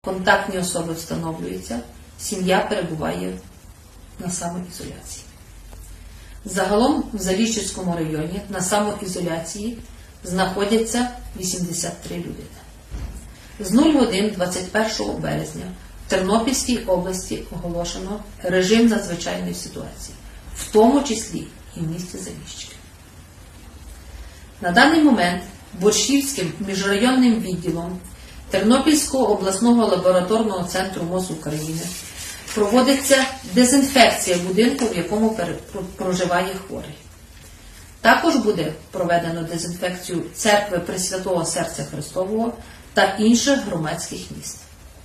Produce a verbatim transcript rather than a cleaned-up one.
контактні особи встановлюються, сім'я перебуває на самоізоляції. Загалом в Заліщицькому районі на самоізоляції знаходяться вісімдесят три людини. З нуль годин двадцять першого березня в Тернопільській області оголошено режим надзвичайної ситуації, в тому числі і в місті Заліщики. На даний момент Борщівським міжрайонним відділом Тернопільського обласного лабораторного центру МОЗ України проводиться дезінфекція будинку, в якому проживає хворий. Також буде проведено дезінфекцію церкви Пресвятого Серця Христового та інших громадських місць.